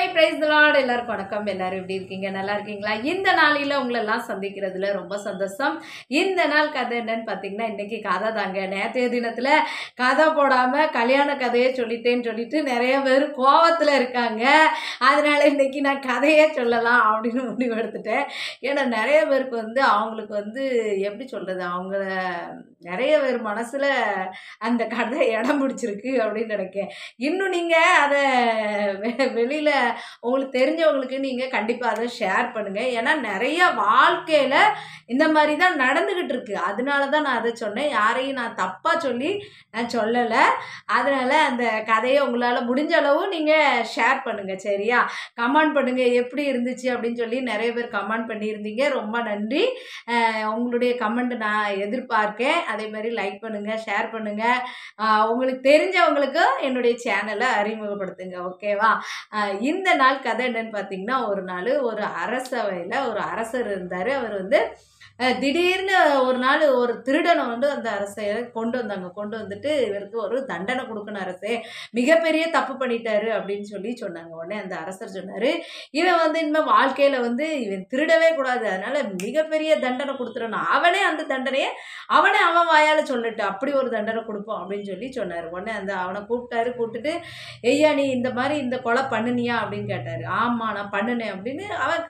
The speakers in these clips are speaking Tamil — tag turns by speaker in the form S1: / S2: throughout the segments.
S1: Praise the Lord. எல்லாருக்கும் வணக்கம். எல்லாரும் எப்படி இருக்கீங்க? நல்லா இருக்கீங்களா? இந்த நாளில உங்களெல்லாம் சந்திக்கிறதுல ரொம்ப சந்தோஷம். இந்த நாள் கதை என்னன்னு பார்த்தீங்கன்னா, இன்னைக்கு கதை தாங்க. நேற்றைய தினத்துல கதை போடாம கல்யாண கதையை சொல்லிட்டேன்னு சொல்லிட்டு நிறைய பேர் கோவத்துல இருக்காங்க. அதனால இன்னைக்கு நான் கதையே சொல்லலாம் அப்படின்னு முடிவெடுத்துட்டேன். ஏன்னா நிறைய பேருக்கு அவங்களுக்கு எப்படி சொல்றது, அவங்கள நிறைய பேர் மனசுல அந்த கதை இடம் பிடிச்சிருக்கு அப்படின்னு நினைக்கிறேன். இன்னும் நீங்க அதை வெளியில உங்களுக்கு தெரிஞ்சவங்களுக்கு நீங்க கண்டிப்பா அதை ஷேர் பண்ணுங்க. ஏன்னா நிறைய வாழ்க்கையில இந்த மாதிரி தான் நடந்துகிட்டு இருக்கு. அதனால தான் நான் அதை சொன்னேன். யாரையும் நான் தப்பா சொல்லி நான் சொல்லலை. அதனால அந்த கதையை உங்களால் முடிஞ்ச அளவு நீங்க ஷேர் பண்ணுங்க. சரியா? கமெண்ட் பண்ணுங்க எப்படி இருந்துச்சு அப்படின்னு சொல்லி நிறைய பேர் கமெண்ட் பண்ணியிருந்தீங்க. ரொம்ப நன்றி. உங்களுடைய கமெண்ட் நான் எதிர்பார்க்கேன். அதே மாதிரி லைக் பண்ணுங்க, ஷேர் பண்ணுங்க. உங்களுக்கு தெரிஞ்சவங்களுக்கு என்னுடைய சேனலை அறிமுகப்படுத்துங்க. ஓகேவா? இந்த நாள் கதை என்னன்னு பார்த்தீங்கன்னா, ஒரு நாள் ஒரு அரசவையில் ஒரு அரசர் இருந்தார். அவர் திடீர்னு ஒரு நாள் ஒரு திருடனை அந்த அரசையை கொண்டு வந்தாங்க. கொண்டு வந்துட்டு இவருக்கு ஒரு தண்டனை கொடுக்கணும், அரசே மிகப்பெரிய தப்பு பண்ணிட்டாரு அப்படின்னு சொல்லி சொன்னாங்க. உடனே அந்த அரசர் சொன்னார், இவன் இனிமேல் வாழ்க்கையில் இவன் திருடவே கூடாது, அதனால மிகப்பெரிய தண்டனை கொடுத்துடணும். அவனே அந்த தண்டனையை அவன் வாயால் சொல்லட்டு, அப்படி ஒரு தண்டனை கொடுப்போம் அப்படின்னு சொல்லி சொன்னார். உடனே அவனை கூப்பிட்டாரு. கூப்பிட்டுட்டு, ஐயா நீ இந்த மாதிரி இந்த கொலை பண்ணுனியா அப்படின்னு கேட்டார். ஆமாம் நான் பண்ணினேன் அப்படின்னு அவன்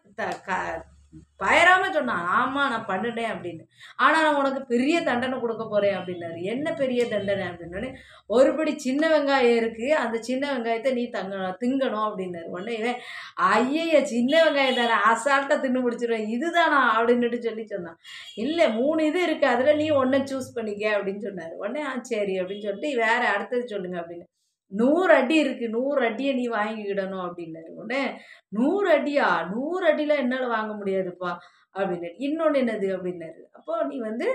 S1: பயராம சொன்னான். ஆமா நான் பண்ணிட்டேன் அப்படின்னு. ஆனா நான் உனக்கு பெரிய தண்டனை கொடுக்க போறேன் அப்படின்னாரு. என்ன பெரிய தண்டனை அப்படின்னோடனே, ஒருபடி சின்ன வெங்காயம் இருக்கு, அந்த சின்ன வெங்காயத்தை நீ திங்கணும் அப்படின்னாரு. உடனே இவன் ஐய சின்ன வெங்காயம் தானே, அசால்ட்டா தின்னு முடிச்சிருவேன், இதுதானா அப்படின்னுட்டு சொல்லி சொன்னான். இல்லை 3 இது இருக்கு, அதுல நீ ஒன்றை சூஸ் பண்ணிக்க அப்படின்னு சொன்னாரு. உடனே சரி அப்படின்னு சொல்லிட்டு, வேற அடுத்தது சொல்லுங்க அப்படின்னு. 100 அடி இருக்கு, 100 அடியை நீ வாங்கிக்கிடணும் அப்படின்னாரு. உடனே 100 அடியா? 100 அடியில என்னால வாங்க முடியாதுப்பா அப்படின்னு. இன்னொன்னு என்னது அப்படின்னாரு. அப்போ நீ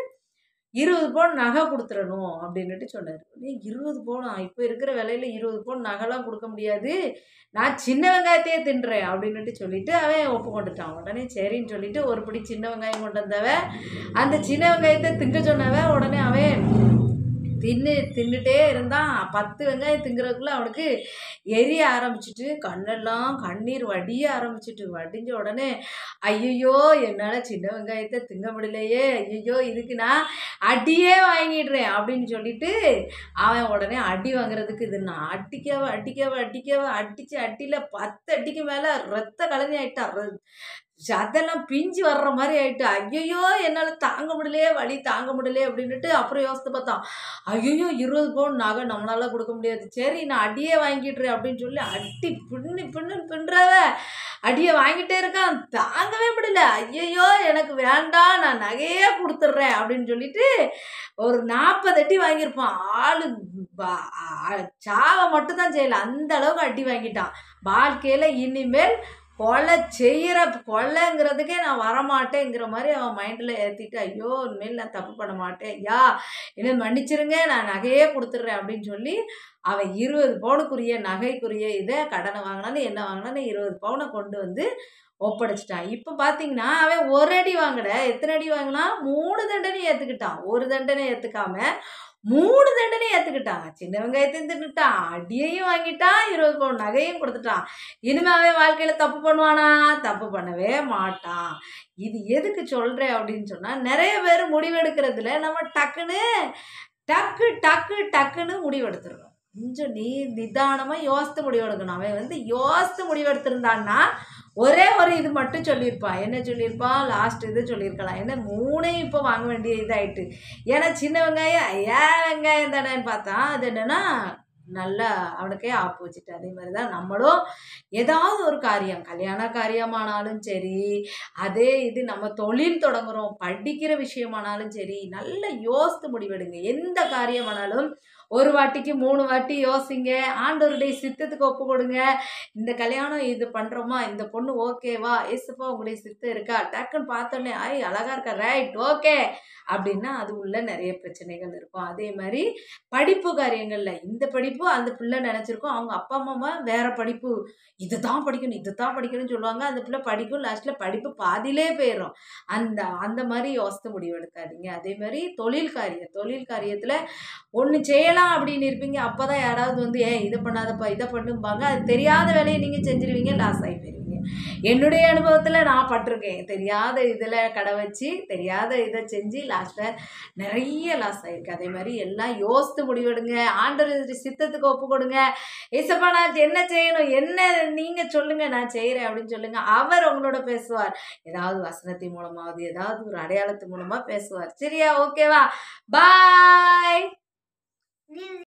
S1: 20 பவுன் நகை கொடுத்துடணும் அப்படின்னுட்டு சொன்னாரு. 20 பவுனா? இப்போ இருக்கிற விலையில 20 பவுன் நகைலாம் கொடுக்க முடியாது, நான் சின்ன வெங்காயத்தையே தின்றேன் அப்படின்னுட்டு சொல்லிட்டு அவன் ஒப்புக்கொண்டுட்டான். உடனே சரின்னு சொல்லிட்டு ஒரு பிடி சின்ன வெங்காயம் கொண்டு வந்தவன் அந்த சின்ன வெங்காயத்தை திங்க சொன்னவன் உடனே அவன் தின்னுட்டே இருந்தான். 10 வெங்காயம் திங்கிறதுக்குள்ள அவனுக்கு எரிய ஆரம்பிச்சுட்டு, கண்ணெல்லாம் கண்ணீர் வடிய ஆரம்பிச்சுட்டு, வடிஞ்ச உடனே ஐயோ என்னால் சின்ன வெங்காயத்தை திங்க முடியலையே, ஐயோ இதுக்கு நான் அடியே வாங்கிடுறேன் அப்படின்னு சொல்லிட்டு அவன் உடனே அடி வாங்குறதுக்கு நான் அடிக்கவ அடிச்சு அடியில் 10 அடிக்கு மேலே ரத்த கலனி ஆயிட்டான். அதெல்லாம் பிஞ்சு வர்ற மாதிரி ஆயிட்டு, ஐயோ என்னால் தாங்க முடியலையே, வலி தாங்க முடியலையே அப்படின்னுட்டு அப்புறம் யோசித்து பார்த்தான். ஐயோ 20 பவுன் நகை நம்மளால கொடுக்க முடியாது, சரி நான் அடியே வாங்கிடுறேன் அப்படின்னு சொல்லி அடி பின்றவ அடியை வாங்கிட்டே இருக்கான். தாங்கவே முடியல. ஐயோ எனக்கு வேண்டாம், நான் நகையே கொடுத்துட்றேன் அப்படின்னு சொல்லிட்டு ஒரு 40 அடி வாங்கியிருப்பான். ஆளு சாவை மட்டும்தான் செய்யலை, அந்த அளவுக்கு அடி வாங்கிட்டான். வாழ்க்கையில் இனிமேல் கொலைங்கிறதுக்கே நான் வரமாட்டேங்கிற மாதிரி அவன் மைண்டில் ஏற்றிட்டு, ஐயோ இனிமேல் நான் தப்பு பண்ண மாட்டேன், ஐயா இனிமேல் மன்னிச்சிருங்க, நான் நகையே கொடுத்துட்றேன் அப்படின்னு சொல்லி அவன் 20 பவுனுக்குரிய நகைக்குரிய இதை கடனை வாங்கினான்னு என்ன வாங்கினான்னு 20 பவுனை கொண்டு ஒப்படைச்சிட்டான். இப்போ பார்த்தீங்கன்னா அவன் ஒரு அடி வாங்கல, எத்தனை அடி வாங்கினா 3 தண்டனை ஏற்றுக்கிட்டான். ஒரு தண்டனை ஏற்றுக்காம 3 தண்டனை ஏற்றுக்கிட்டான். சின்ன வெங்காயத்தையும் தின்னுட்டான், அடியையும் வாங்கிட்டான், 20 பவுன் நகையும் கொடுத்துட்டான். இனிமே அவன் வாழ்க்கையில் தப்பு பண்ணுவானா? தப்பு பண்ணவே மாட்டான். இது எதுக்கு சொல்கிறேன் அப்படின்னு சொன்னால், நிறைய பேர் முடிவெடுக்கிறதுல நம்ம டக்குன்னு முடிவெடுத்துருக்கோம். கொஞ்சம் நிதானமாக யோசித்து முடிவெடுக்கணும். அவன் யோசித்து முடிவெடுத்திருந்தான்னா ஒரே ஒரு இது மட்டும் சொல்லியிருப்பான். என்ன சொல்லியிருப்பான்? லாஸ்ட் இது சொல்லியிருக்கலாம். என்ன 3ஐயும் இப்போ வாங்க வேண்டிய இதாயிட்டு. ஏன்னா சின்ன வெங்காயம் வெங்காயம் தானேன்னு பார்த்தா அது என்னன்னா நல்லா அவனுக்கே ஆப்பு வச்சுட்டு. அதே மாதிரி தான் நம்மளும் ஏதாவது ஒரு காரியம், கல்யாண காரியமானாலும் சரி, அதே இது நம்ம தொழில் தொடங்குறோம், படிக்கிற விஷயமானாலும் சரி, நல்லா யோசித்து முடிவெடுங்க. எந்த காரியமானாலும் ஒரு வாட்டிக்கு 3 வாட்டி யோசிங்க. ஆண்டவருடைய சித்தத்துக்கு ஒப்பு கொடுங்க. இந்த கல்யாணம் இது பண்ணுறோமா, இந்த பொண்ணு ஓகேவா, ஏசப்பா உங்களுடைய சித்தம் இருக்கா, டக்குன்னு பார்த்தோன்னே அழகா இருக்கா, ரைட் ஓகே அப்படின்னா அது உள்ள நிறைய பிரச்சனைகள் இருக்கும். அதே மாதிரி படிப்பு காரியங்களில் இந்த படிப்பு அந்த பிள்ளை நினச்சிருக்கோம், அவங்க அப்பா அம்மா வேற படிப்பு, இதை தான் படிக்கணும்னு சொல்லுவாங்க. அந்த பிள்ளை படிக்கும், லாஸ்ட்டில் படிப்பு பாதியிலே போயிடும். அந்த மாதிரி யோசித்து முடிவெடுக்காதீங்க. அதே மாதிரி தொழில் காரியத்தில் ஒன்று செய்யலாம் செய்யலாம் அப்படின்னு இருப்பீங்க. அப்பதான் யாராவது வந்து இதை பண்ணாதப்பா இதை பண்ணும்பாங்க. அது தெரியாத வேலையை நீங்க செஞ்சிருவீங்க, லாஸ் ஆகி போயிருவீங்க. என்னுடைய அனுபவத்துல நான் பட்டிருக்கேன். தெரியாத இதுல கடை வச்சு தெரியாத இதை செஞ்சு லாஸ்ட்ல நிறைய லாஸ் ஆயிருக்கு. அதே மாதிரி எல்லாம் யோசித்து முடிவெடுங்க. ஆண்டவர் சித்தத்துக்கு ஒப்பு கொடுங்க. ஏசப்பா நான் என்ன செய்யணும், என்ன நீங்க சொல்லுங்க, நான் செய்யறேன் அப்படின்னு சொல்லுங்க. அவர் உங்களோட பேசுவார். ஏதாவது வசனத்தின் மூலமாவது ஏதாவது ஒரு அடையாளத்து மூலமா பேசுவார். சரியா? ஓகேவா? பாய்.